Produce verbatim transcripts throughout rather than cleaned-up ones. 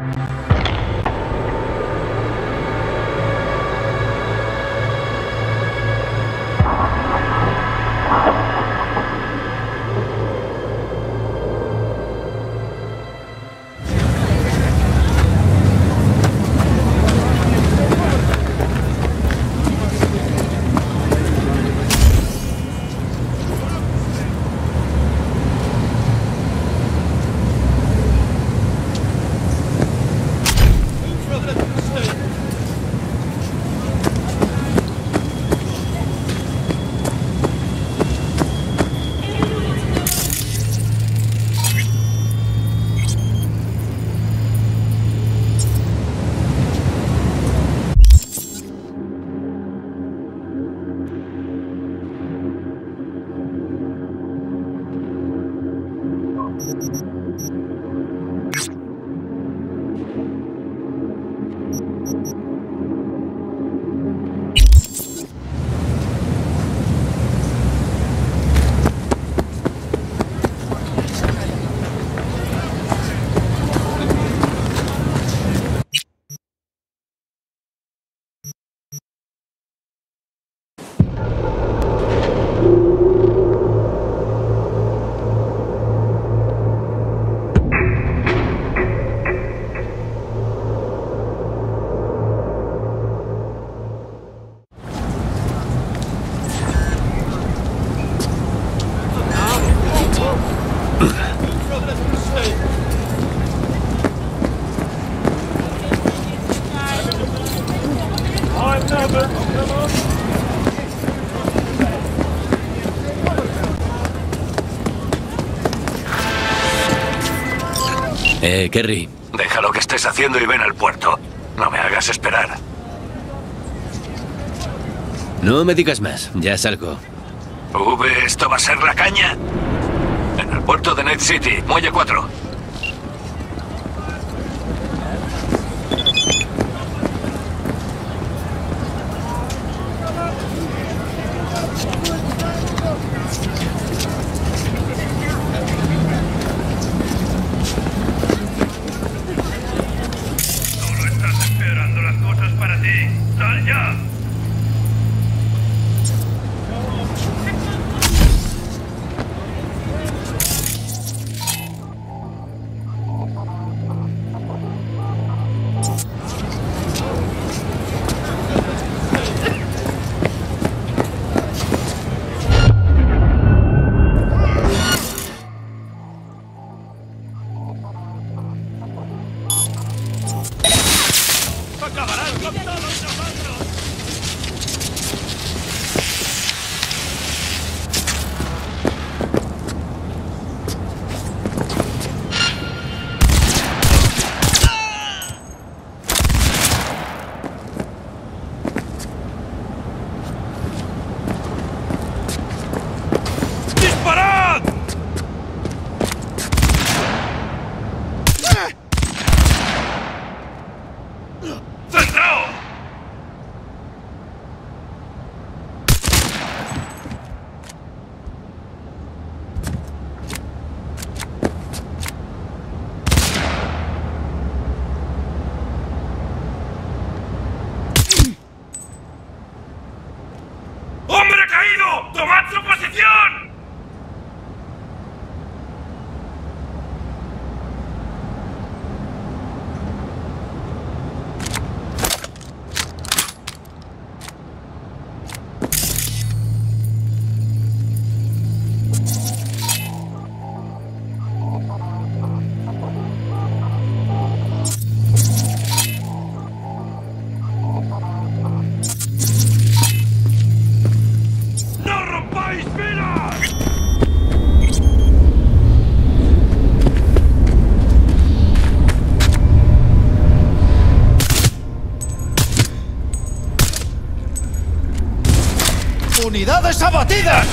Eh, Kerry. Deja lo que estés haciendo y ven al puerto. No me hagas esperar. No me digas más, ya salgo. V, ¿esto va a ser la caña? En el puerto de Night City, muelle cuatro. Solo estás esperando las cosas para ti. ¡Sal ya! ¡Acabarán con todos nosotros! ¡Disparad! ¡Centrao! ¡Hombre caído! ¡Tomad su posición! ¡No rompáis filas! ¡Unidades abatidas!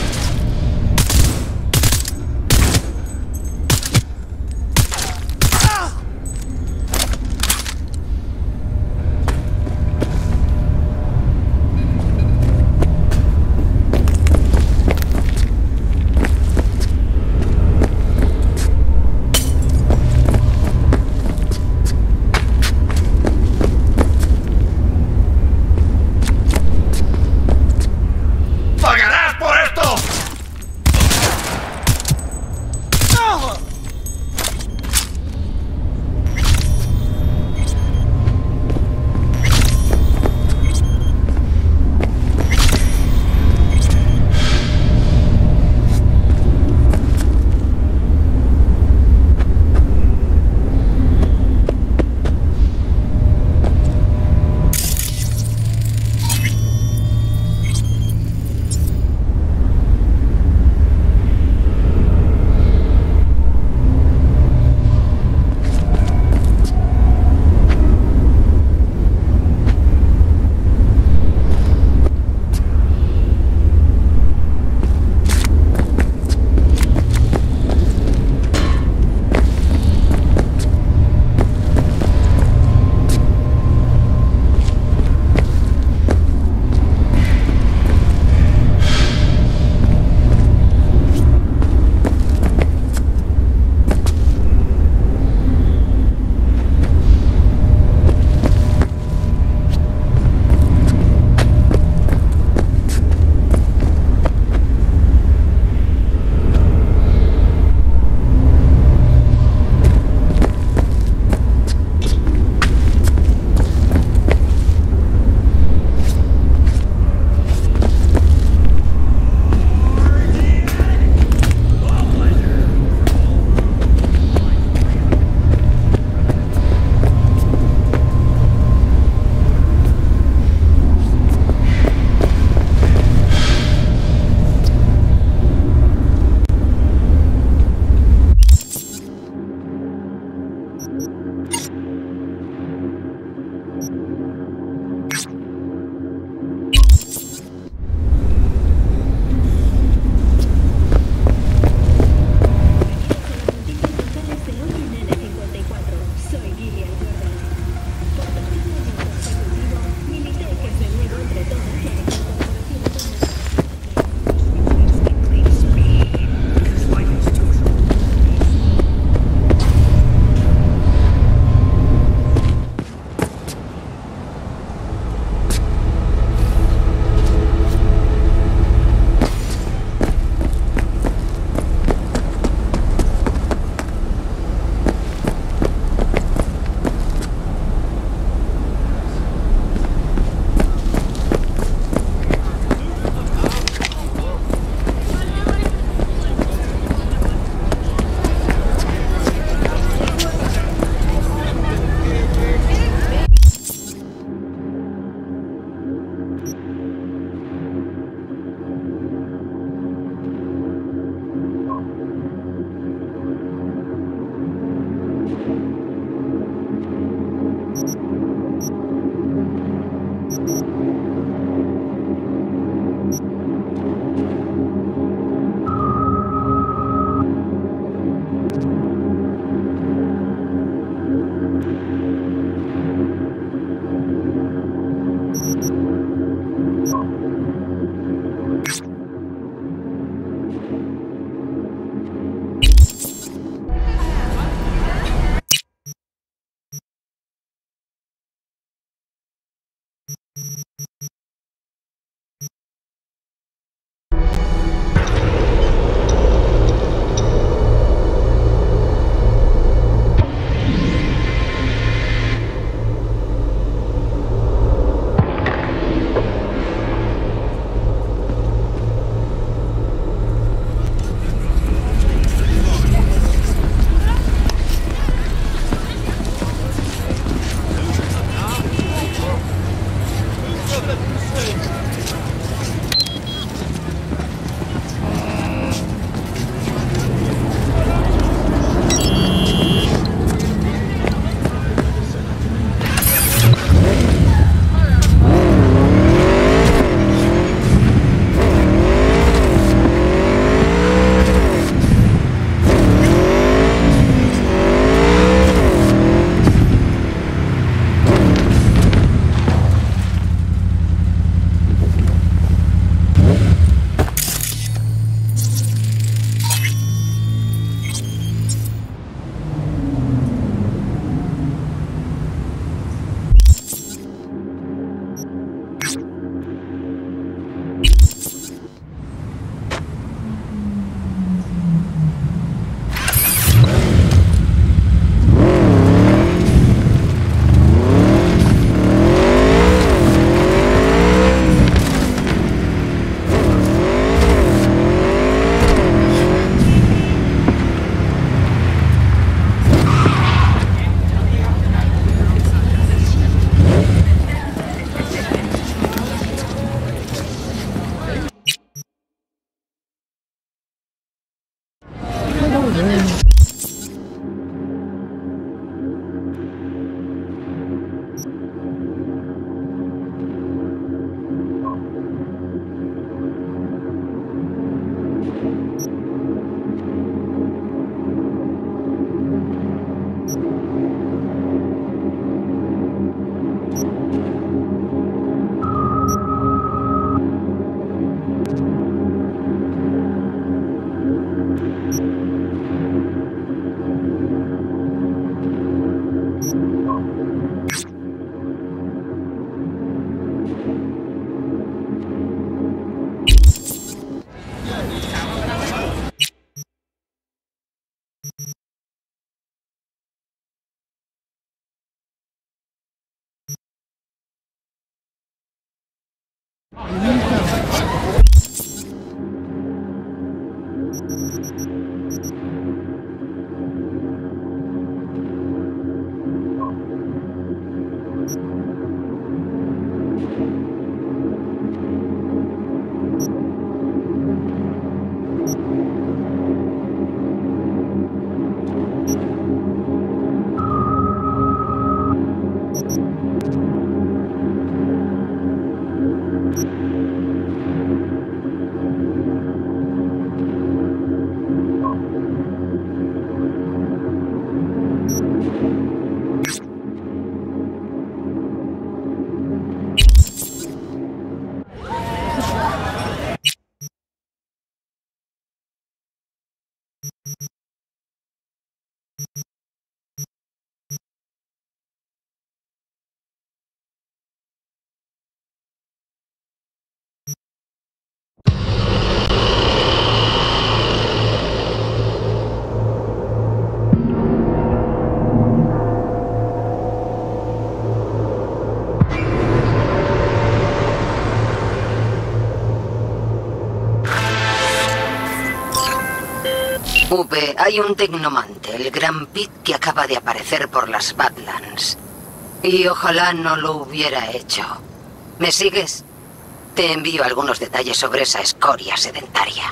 V, hay un tecnomante, el Gran Pit, que acaba de aparecer por las Badlands. Y ojalá no lo hubiera hecho. ¿Me sigues? Te envío algunos detalles sobre esa escoria sedentaria.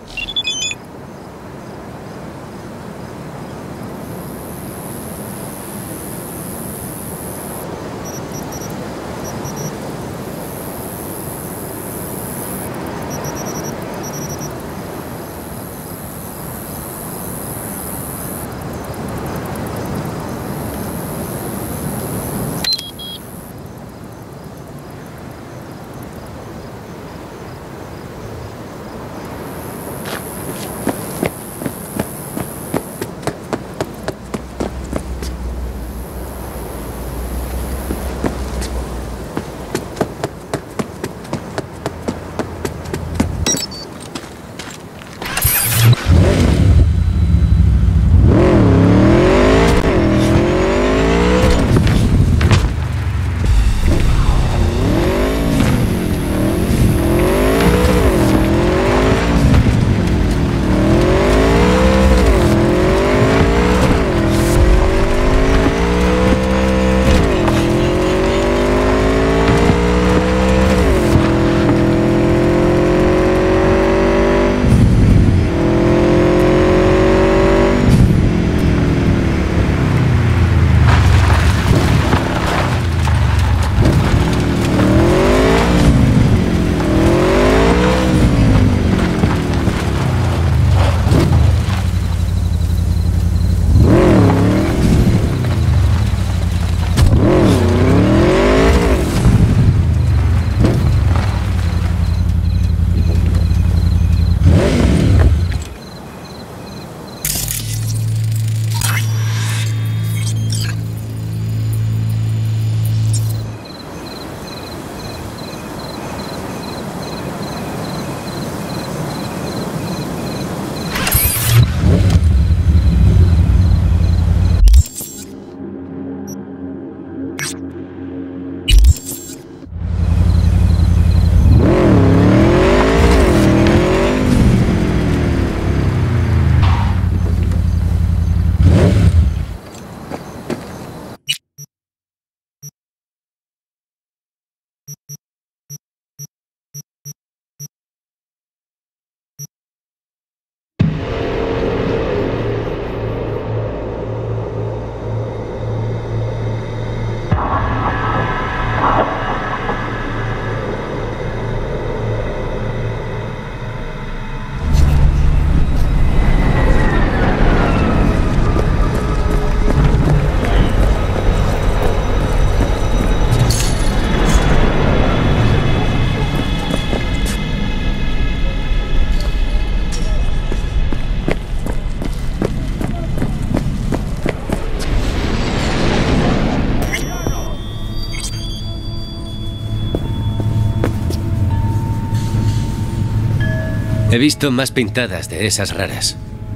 He visto más pintadas de esas raras.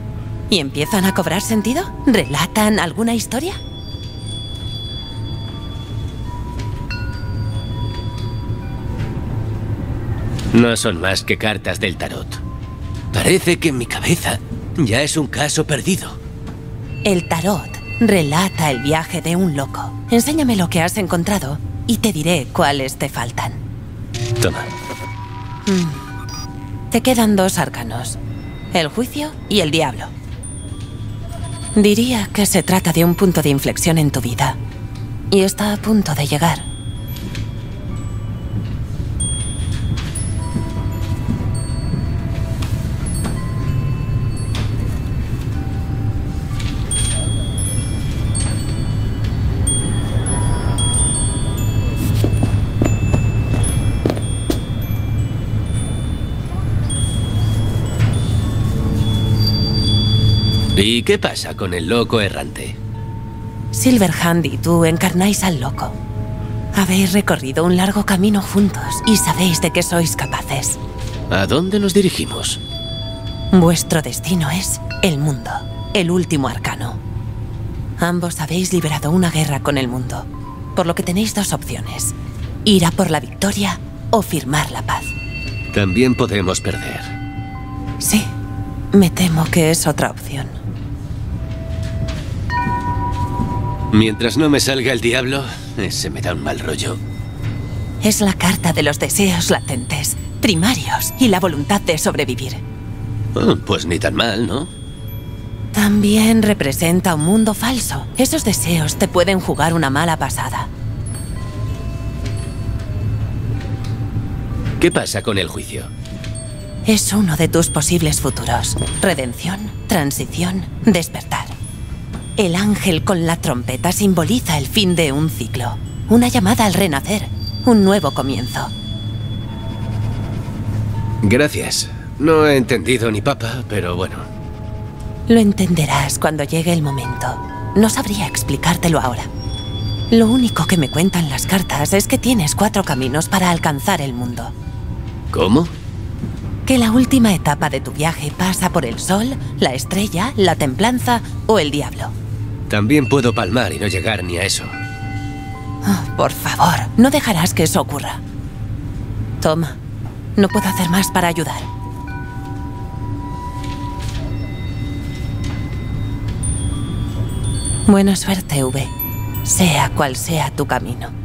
¿Y empiezan a cobrar sentido? ¿Relatan alguna historia? No son más que cartas del tarot. Parece que en mi cabeza ya es un caso perdido. El tarot relata el viaje de un loco. Enséñame lo que has encontrado y te diré cuáles te faltan. Toma. Mm. Te quedan dos arcanos. El juicio y el diablo. Diría que se trata de un punto de inflexión en tu vida. Y está a punto de llegar. ¿Y qué pasa con el loco errante? Silverhand y tú encarnáis al loco. Habéis recorrido un largo camino juntos y sabéis de qué sois capaces. ¿A dónde nos dirigimos? Vuestro destino es el mundo, el último arcano. Ambos habéis liberado una guerra con el mundo, por lo que tenéis dos opciones. Ir a por la victoria o firmar la paz. También podemos perder. Sí, Me temo que es otra opción. Mientras no me salga el diablo, ese me da un mal rollo. Es la carta de los deseos latentes, primarios y la voluntad de sobrevivir. Oh, pues ni tan mal, ¿no? También representa un mundo falso. Esos deseos te pueden jugar una mala pasada. ¿Qué pasa con el juicio? Es uno de tus posibles futuros. Redención, transición, despertar. El ángel con la trompeta simboliza el fin de un ciclo. Una llamada al renacer. Un nuevo comienzo. Gracias. No he entendido ni papa, pero bueno. Lo entenderás cuando llegue el momento. No sabría explicártelo ahora. Lo único que me cuentan las cartas es que tienes cuatro caminos para alcanzar el mundo. ¿Cómo? Que la última etapa de tu viaje pasa por el sol, la estrella, la templanza o el diablo. También puedo palmar y no llegar ni a eso. Oh, por favor, no dejarás que eso ocurra. Toma, no puedo hacer más para ayudar. Buena suerte, V. Sea cual sea tu camino.